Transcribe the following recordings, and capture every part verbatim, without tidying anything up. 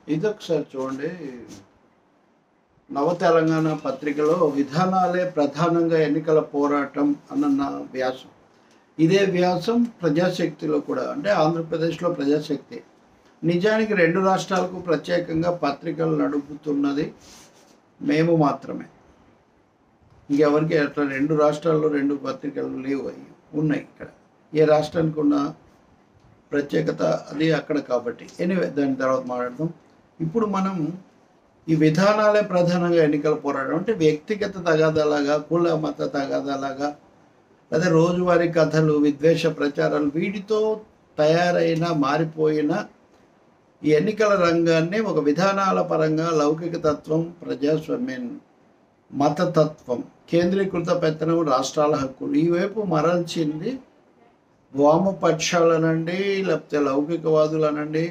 ఇదొకసారి చూడండి. నవ తెలంగాణ పత్రికలో విధానాలే ప్రధానంగా ఎన్నికల పోరాటం అన్న వ్యాసం. ఇదే వ్యాసం ప్రజాశక్తిలో కూడా, అంటే ఆంధ్రప్రదేశ్లో ప్రజాశక్తి. నిజానికి రెండు రాష్ట్రాలకు ప్రత్యేకంగా పత్రికలు నడుపుతున్నది మేము మాత్రమే. ఇంకెవరికి అట్లా రెండు రాష్ట్రాల్లో రెండు పత్రికలు లేవు, అవి ఉన్నాయి ఇక్కడ. ఏ రాష్ట్రానికి ఉన్న ప్రత్యేకత అది అక్కడ కాబట్టి. ఎనీవే, దాని తర్వాత మాట్లాడదాం. ఇప్పుడు మనం ఈ విధానాలే ప్రధానంగా ఎన్నికల పోరాటం అంటే వ్యక్తిగత తగాదాలాగా, కుల మత తగాదాలాగా, అదే రోజువారీ కథలు, విద్వేష ప్రచారాలు, వీటితో తయారైన మారిపోయిన ఈ ఎన్నికల రంగాన్ని ఒక విధానాల పరంగా లౌకిక తత్వం, ప్రజాస్వామ్యం, మతతత్వం, కేంద్రీకృత పెత్తనం, రాష్ట్రాల హక్కులు ఈ వైపు మరల్చింది వామపక్షాలనండి, లేకపోతే లౌకికవాదులనండి,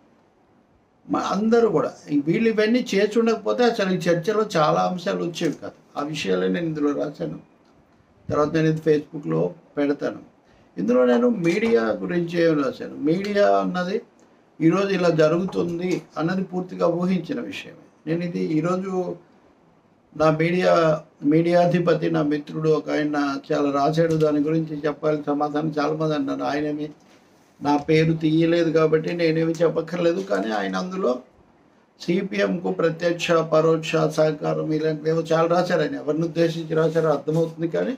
అందరూ కూడా. వీళ్ళు ఇవన్నీ చేర్చి ఉండకపోతే అసలు ఈ చర్చలో చాలా అంశాలు వచ్చేవి కాదు. ఆ విషయాలే నేను ఇందులో రాశాను. తర్వాత నేను ఇది ఫేస్బుక్లో పెడతాను. ఇందులో నేను మీడియా గురించి ఏమి రాశాను. మీడియా అన్నది ఈరోజు ఇలా జరుగుతుంది అన్నది పూర్తిగా ఊహించిన విషయమే. నేను ఇది ఈరోజు నా మీడియా మీడియాధిపతి నా మిత్రుడు ఒక ఆయన చాలా రాశాడు, దాని గురించి చెప్పాలి సమాధానం. చాలామంది అన్నారు ఆయనేమి నా పేరు తీయలేదు కాబట్టి నేనేమి చెప్పక్కర్లేదు, కానీ ఆయన అందులో సిపిఎంకు ప్రత్యక్ష పరోక్ష సహకారం ఇలాంటివి చాలా రాశారు. ఆయన ఎవరిని ఉద్దేశించి రాశారో అర్థమవుతుంది, కానీ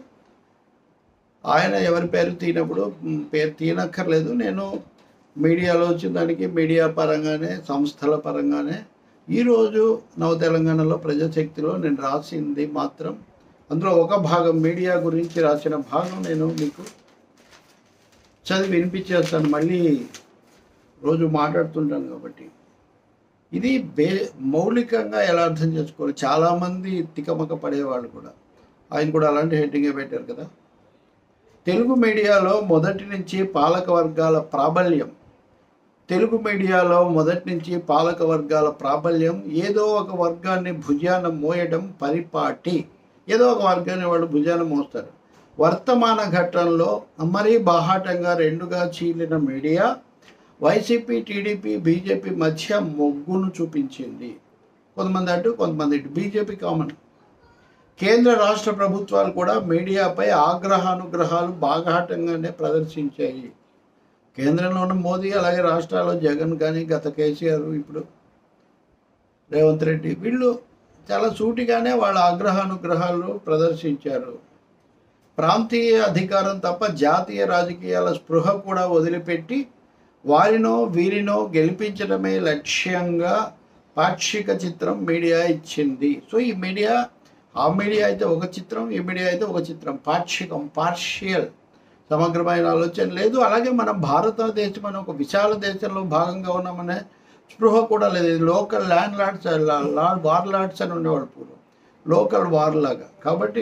ఆయన ఎవరి పేరు తీయనప్పుడు పేరు తీయనక్కర్లేదు. నేను మీడియాలో వచ్చిన దానికి మీడియా పరంగానే, సంస్థల పరంగానే ఈరోజు నవ తెలంగాణలో ప్రజాశక్తిలో నేను రాసింది మాత్రం అందులో ఒక భాగం మీడియా గురించి రాసిన భాగం నేను మీకు చదివి వినిపించేస్తాను. మళ్ళీ రోజు మాట్లాడుతుంటాను కాబట్టి ఇది బే మౌలికంగా ఎలా అర్థం చేసుకోవాలి. చాలామంది తికమక పడేవాళ్ళు కూడా, ఆయన కూడా అలాంటి హెడ్డింగే పెట్టారు కదా. తెలుగు మీడియాలో మొదటి నుంచి పాలక వర్గాల ప్రాబల్యం తెలుగు మీడియాలో మొదటి నుంచి పాలక వర్గాల ప్రాబల్యం ఏదో ఒక వర్గాన్ని భుజాన మోయడం పరిపాటి. ఏదో ఒక వర్గాన్ని వాళ్ళు భుజాన మోస్తారు. వర్తమాన ఘట్టంలో మరీ బాహాటంగా రెండుగా చీలిన మీడియా వైసీపీ, టీడీపీ, బీజేపీ మధ్య మొగ్గును చూపించింది. కొంతమంది అటు కొంతమంది ఇటు, బీజేపీ కామన్. కేంద్ర రాష్ట్ర ప్రభుత్వాలు కూడా మీడియాపై ఆగ్రహానుగ్రహాలు బాగాటంగానే ప్రదర్శించాయి. కేంద్రంలో ఉన్న మోదీ, అలాగే రాష్ట్రాల్లో జగన్ కానీ, గత కేసీఆర్, ఇప్పుడు రేవంత్ రెడ్డి, వీళ్ళు చాలా సూటిగానే వాళ్ళ ఆగ్రహానుగ్రహాలు ప్రదర్శించారు. ప్రాంతీయ అధికారం తప్ప జాతీయ రాజకీయాల స్పృహ కూడా వదిలిపెట్టి వారినో వీరినో గెలిపించడమే లక్ష్యంగా పాక్షిక చిత్రం మీడియా ఇచ్చింది. సో ఈ మీడియా, ఆ మీడియా అయితే ఒక చిత్రం, ఈ మీడియా అయితే ఒక చిత్రం, పాక్షికం, పార్షియల్, సమగ్రమైన ఆలోచన లేదు. అలాగే మనం భారతదేశం అనే ఒక విశాల దేశంలో భాగంగా ఉన్నామనే స్పృహ కూడా లేదు. ఇది local landlords, lord warlords అని ఉండేవాడు పూర్వం, లోకల్ వార్ లాగా. కాబట్టి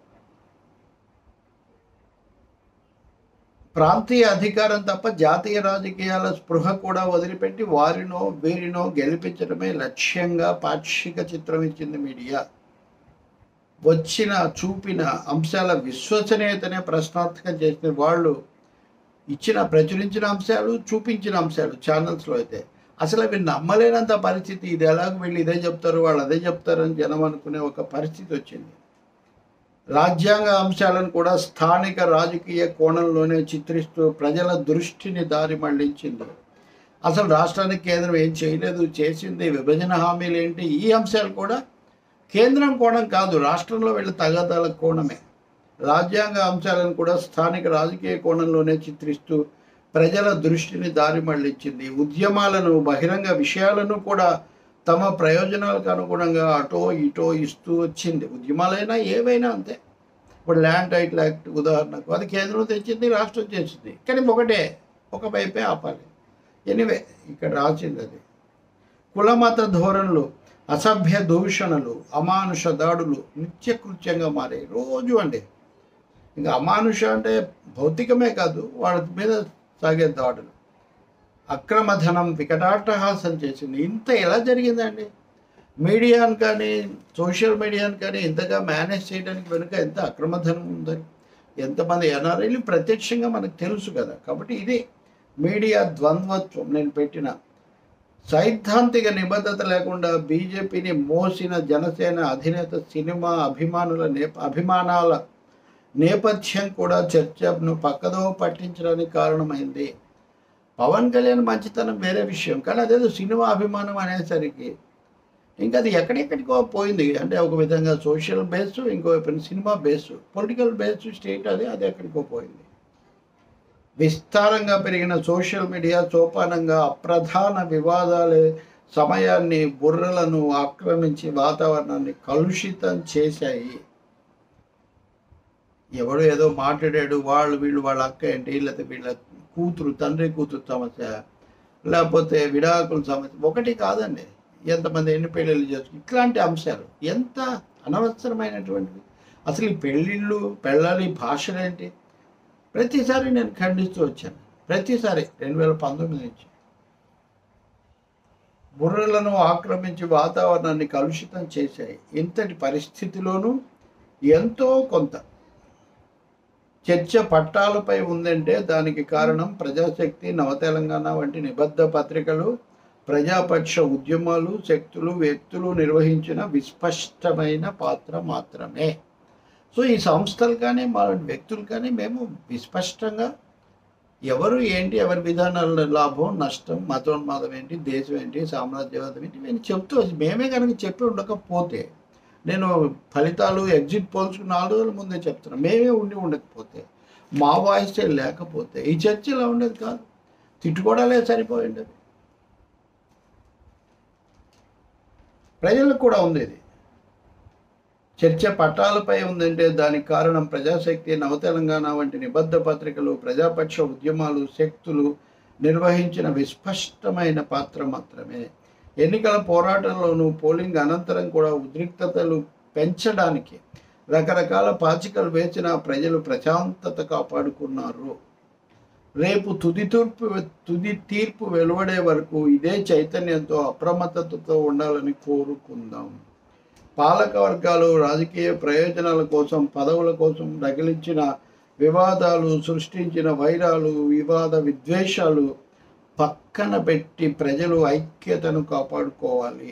ప్రాంతీయ అధికారం తప్ప జాతీయ రాజకీయాల స్పృహ కూడా వదిలిపెట్టి వారినో వీరినో గెలిపించడమే లక్ష్యంగా పాక్షిక చిత్రం ఇచ్చింది మీడియా. వచ్చిన చూపిన అంశాల విశ్వసనీయతనే ప్రశ్నార్థకం చేసిన వాళ్ళు ఇచ్చిన ప్రచురించిన అంశాలు, చూపించిన అంశాలు ఛానల్స్లో అయితే అసలు అవి నమ్మలేనంత పరిస్థితి. ఇది ఎలాగ వీళ్ళు ఇదే చెప్తారు, వాళ్ళు అదే చెప్తారని జనం అనుకునే ఒక పరిస్థితి వచ్చింది. రాజ్యాంగ అంశాలను కూడా స్థానిక రాజకీయ కోణంలోనే చిత్రిస్తూ ప్రజల దృష్టిని దారి మళ్లించింది. అసలు రాష్ట్రానికి కేంద్రం ఏం చేయలేదు, చేసింది విభజన హామీలు ఏంటి, ఈ అంశాలు కూడా కేంద్రం కోణం కాదు, రాష్ట్రంలో వీళ్ళ తగాదాల కోణమే. రాజ్యాంగ అంశాలను కూడా స్థానిక రాజకీయ కోణంలోనే చిత్రిస్తూ ప్రజల దృష్టిని దారి మళ్లించింది. ఉద్యమాలను, బహిరంగ విషయాలను కూడా తమ ప్రయోజనాలకు అనుగుణంగా అటో ఇటో ఇస్తూ వచ్చింది. ఉద్యమాలైనా ఏవైనా అంతే. ఇప్పుడు ల్యాండ్ టైటిల్ యాక్ట్ ఉదాహరణకు, అది కేంద్రం తెచ్చింది, రాష్ట్రం చేసింది, కానీ ఒకటే, ఒక వైపే ఆపాలి. ఎనివే ఇక్కడ రాసింది అది. కులమత ధోరణులు, అసభ్య దూషణలు, అమానుష దాడులు నిత్యకృత్యంగా మారాయి. రోజు అండి. ఇంకా అమానుష అంటే భౌతికమే కాదు, వాళ్ళ మీద సాగే దాడులు. అక్రమధనం వికటాటహాసం చేసింది. ఇంత ఎలా జరిగిందండి? మీడియాను కానీ, సోషల్ మీడియాను కానీ ఇంతగా మేనేజ్ చేయడానికి వెనుక ఎంత అక్రమధనం ఉందని, ఎంతమంది ఎన్ఆర్ఐలు ప్రత్యక్షంగా మనకు తెలుసు కదా. కాబట్టి ఇది మీడియా ద్వంద్వత్వం నేను పెట్టిన సైద్ధాంతిక నిబద్ధత లేకుండా బీజేపీని మోసిన జనసేన అధినేత సినిమా అభిమానుల నేప అభిమానాల నేపథ్యం కూడా చర్చను పక్కదో పట్టించడానికి కారణమైంది. పవన్ కళ్యాణ్ మంచితనం వేరే విషయం, కానీ అదేదో సినిమా అభిమానం అనేసరికి ఇంకా అది ఎక్కడెక్కడికో పోయింది. అంటే ఒక విధంగా సోషల్ బేస్, ఇంకో cinema base, political base state అది అది ఎక్కడికో పోయింది. విస్తారంగా పెరిగిన సోషల్ మీడియా సోపానంగా అప్రధాన వివాదాలే సమయాన్ని, బుర్రలను ఆక్రమించి వాతావరణాన్ని కలుషితం చేశాయి. ఎవడో ఏదో మాట్లాడాడు, వాళ్ళు వీళ్ళు వాళ్ళ అక్క ఏంటి, లేకపోతే వీళ్ళ కూతురు తండ్రి కూతురు సమస్య, లేకపోతే విడాకుల సమస్య, ఒకటి కాదండి, ఎంతమంది ఎన్ని పెళ్ళిళ్ళు చేసుకు, ఇట్లాంటి అంశాలు ఎంత అనవసరమైనటువంటివి. అసలు ఈ పెళ్ళిళ్ళు పెళ్ళాలి భాషలేంటి, ప్రతిసారి నేను ఖండిస్తూ వచ్చాను. ప్రతిసారి రెండు వేల పంతొమ్మిది నుంచి బుర్రలను ఆక్రమించి వాతావరణాన్ని కలుషితం చేశాయి. ఇంతటి పరిస్థితిలోనూ ఎంతో కొంత చర్చ పట్టాలపై ఉందంటే దానికి కారణం ప్రజాశక్తి, నవతెలంగాణ వంటి నిబద్ధ పత్రికలు, ప్రజాపక్ష ఉద్యమాలు, శక్తులు, వ్యక్తులు నిర్వహించిన విస్పష్టమైన పాత్ర మాత్రమే. సో ఈ సంస్థలు కానీ మా వ్యక్తులు కానీ మేము విస్పష్టంగా ఎవరు ఏంటి, ఎవరి విధానాల లాభం నష్టం, మతోన్మాదం ఏంటి, దేశం ఏంటి, సామ్రాజ్యవాదం ఏంటి, మేము చెప్తూ మేమే కనుక చెప్పి ఉండకపోతే, నేను ఫలితాలు ఎగ్జిట్ పోల్స్ నాలుగు రోజుల ముందే చెప్తున్నాను, మేమే ఉండి ఉండకపోతే, మా వాయిసే లేకపోతే ఈ చర్చ ఇలా ఉండేది కాదు. తిట్టుకోవడాలే సరిపోయింది. ప్రజలకు కూడా ఉంది ఇది. చర్చ పట్టాలపై ఉందంటే దానికి కారణం ప్రజాశక్తి, నవతెలంగాణ వంటి నిబద్ధ పత్రికలు, ప్రజాపక్ష ఉద్యమాలు, శక్తులు నిర్వహించిన విస్పష్టమైన పాత్ర మాత్రమే. ఎన్నికల పోరాటంలోనూ పోలింగ్ అనంతరం కూడా ఉద్రిక్తతలు పెంచడానికి రకరకాల పాచికలు వేసిన ప్రజలు ప్రశాంతత కాపాడుకున్నారు. రేపు తుది తూర్పు తుది తీర్పు వెలువడే వరకు ఇదే చైతన్యంతో అప్రమత్తతతో ఉండాలని కోరుకుందాం. పాలక వర్గాలు రాజకీయ ప్రయోజనాల కోసం, పదవుల కోసం రగిలించిన వివాదాలు, సృష్టించిన వైరాలు, వివాద విద్వేషాలు పక్కన పెట్టి ప్రజలు ఐక్యతను కాపాడుకోవాలి.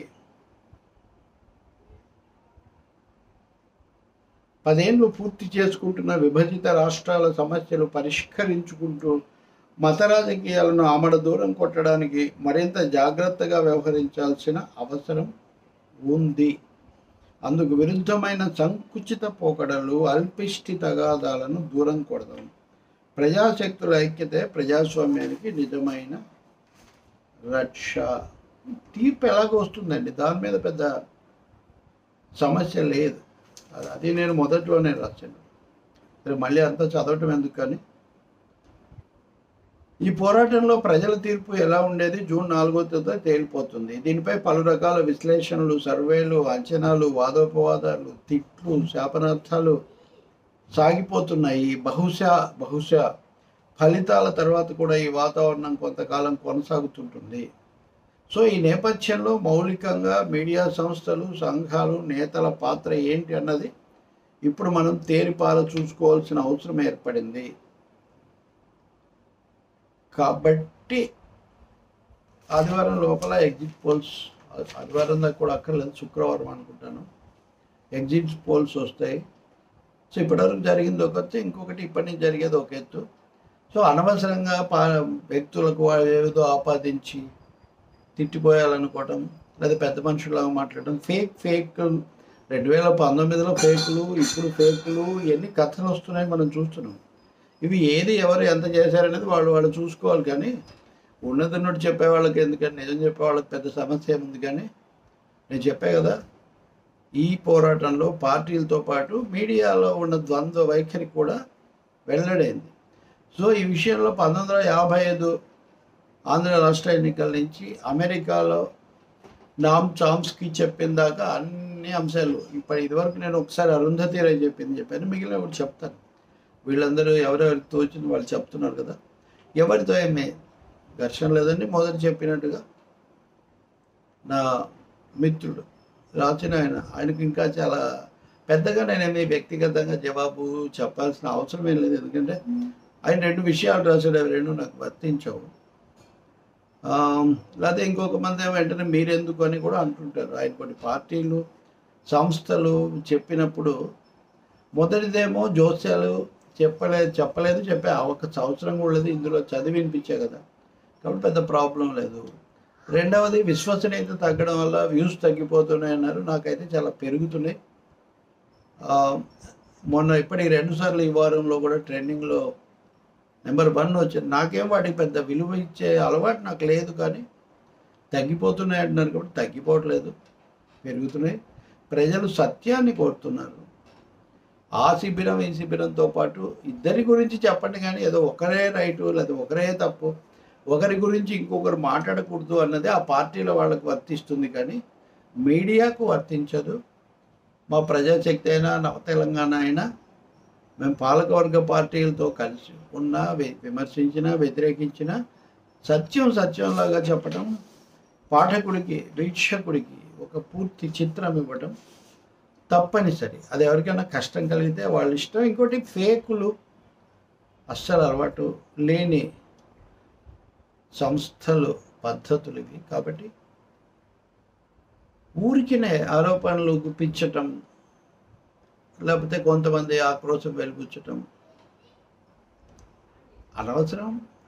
పదేళ్ళు పూర్తి చేసుకుంటున్న విభజిత రాష్ట్రాల సమస్యలు పరిష్కరించుకుంటూ మత రాజకీయాలను ఆమడ దూరం కొట్టడానికి మరింత జాగ్రత్తగా వ్యవహరించాల్సిన అవసరం ఉంది. అందుకు విరుద్ధమైన సంకుచిత పోకడలు, అల్పిష్టి తగాదాలను దూరం కొడదాం. ప్రజాశక్తుల ఐక్యతే ప్రజాస్వామ్యానికి నిజమైన రక్ష. తీర్పు ఎలాగో వస్తుందండి, దాని మీద పెద్ద సమస్య లేదు. అది నేను మొదట్లోనే రాశాను, మళ్ళీ అంతా చదవటం ఎందుకు. కానీ ఈ పోరాటంలో ప్రజల తీర్పు ఎలా ఉండేది జూన్ నాలుగో తేదీ తేలిపోతుంది. దీనిపై పలు రకాల విశ్లేషణలు, సర్వేలు, అంచనాలు, వాదోపవాదాలు, తిట్లు, శాపనార్థాలు సాగిపోతున్నాయి. బహుశా బహుశా ఫలితాల తర్వాత కూడా ఈ వాతావరణం కొంతకాలం కొనసాగుతుంటుంది. సో ఈ నేపథ్యంలో మౌలికంగా మీడియా సంస్థలు, సంఘాలు, నేతల పాత్ర ఏంటి అన్నది ఇప్పుడు మనం తేరిపార చూసుకోవాల్సిన అవసరం ఏర్పడింది. కాబట్టి ఆదివారం లోపల ఎగ్జిట్ పోల్స్, ఆదివారం దాకా కూడా అక్కర్లేదు, శుక్రవారం అనుకుంటాను ఎగ్జిట్ పోల్స్ వస్తాయి. సో ఇప్పటివరకు జరిగింది ఒక ఎత్తు, ఇంకొకటి ఇప్పటి నుంచి జరిగేది ఒక ఎత్తు. సో అనవసరంగా పా వ్యక్తులకు ఏదో ఆపాదించి తిట్టిపోయాలనుకోవటం, లేదా పెద్ద మనుషులాగా మాట్లాడటం, ఫేక్ ఫేక్ రెండు వేల పంతొమ్మిదిలో ఫేకులు, ఇప్పుడు ఫేకులు, ఇవన్నీ కథలు వస్తున్నాయి, మనం చూస్తున్నాం. ఇవి ఏది ఎవరు ఎంత చేశారనేది వాళ్ళు వాళ్ళు చూసుకోవాలి. కానీ ఉన్నది ఉన్నట్టు చెప్పేవాళ్ళకి ఎందుకని, నిజం చెప్పేవాళ్ళకి పెద్ద సమస్య ఏముంది. కానీ నేను చెప్పే కదా, ఈ పోరాటంలో పార్టీలతో పాటు మీడియాలో ఉన్న ద్వంద్వ వైఖరి కూడా వెల్లడైంది. సో ఈ విషయంలో పంతొమ్మిది వందల యాభై ఐదు ఆంధ్ర రాష్ట్ర ఎన్నికల నుంచి అమెరికాలో నామ్ చామ్స్కీ చెప్పిన దాకా అన్ని అంశాలు, ఇప్పుడు ఇదివరకు నేను ఒకసారి అరుంధతి రాయ్ చెప్పింది చెప్పాను, మిగిలిన కూడా చెప్తాను. వీళ్ళందరూ ఎవరెవరికి తోచింది వాళ్ళు చెప్తున్నారు కదా, ఎవరితో ఏమే ఘర్షణ లేదండి. మొదటి చెప్పినట్టుగా నా మిత్రుడు రాసిన ఆయన, ఆయనకు ఇంకా చాలా పెద్దగా నేనేమి వ్యక్తిగతంగా జవాబు చెప్పాల్సిన అవసరం ఏం లేదు. ఎందుకంటే ఆయన రెండు విషయాలు రాశాడు, అవి రెండు నాకు వర్తించవు. లేకపోతే ఇంకొక మంది ఏమో వెంటనే మీరెందుకు అని కూడా అంటుంటారు. ఆయన కొన్ని పార్టీలు సంస్థలు చెప్పినప్పుడు మొదటిదేమో జోస్యాలు చెప్పలేదు చెప్పలేదు చెప్పే ఒక సంవత్సరం కూడా లేదు, ఇందులో చదివి వినిపించే కదా, కాబట్టి పెద్ద ప్రాబ్లం లేదు. రెండవది విశ్వసనీయత తగ్గడం వల్ల వ్యూస్ తగ్గిపోతున్నాయి అన్నారు. నాకైతే చాలా పెరుగుతున్నాయి. మొన్న ఇప్పటికి రెండుసార్లు ఈ వారంలో కూడా ట్రెండింగ్లో నెంబర్ వన్ వచ్చింది. నాకేం వాటికి పెద్ద విలువ ఇచ్చే అలవాటు నాకు లేదు, కానీ తగ్గిపోతున్నాయి అంటున్నారు కాబట్టి తగ్గిపోవట్లేదు, పెరుగుతున్నాయి. ప్రజలు సత్యాన్ని కోరుతున్నారు. ఆ శిబిరం ఈ శిబిరంతో పాటు ఇద్దరి గురించి చెప్పండి, కానీ ఏదో ఒకరే రైటు లేదా ఒకరే తప్పు, ఒకరి గురించి ఇంకొకరు మాట్లాడకూడదు అన్నది ఆ పార్టీలో వాళ్ళకు వర్తిస్తుంది, కానీ మీడియాకు వర్తించదు. మా ప్రజాశక్తి అయినా నవ తెలంగాణ అయినా మేము పాలకవర్గ పార్టీలతో కలిసి ఉన్నా విమర్శించినా వ్యతిరేకించినా సత్యం సత్యంలాగా చెప్పడం, పాఠకుడికి వీక్షకుడికి ఒక పూర్తి చిత్రం ఇవ్వడం తప్పనిసరి. అది ఎవరికైనా కష్టం కలిగితే వాళ్ళ ఇష్టం. ఇంకోటి ఫేకులు అస్సలు అలవాటు లేని సంస్థలు పద్ధతులు ఇవి. కాబట్టి ఊరికినే ఆరోపణలు గుప్పించటం, లేకపోతే కొంతమంది ఆక్రోశం వెలిపుచ్చటం అనవసరం.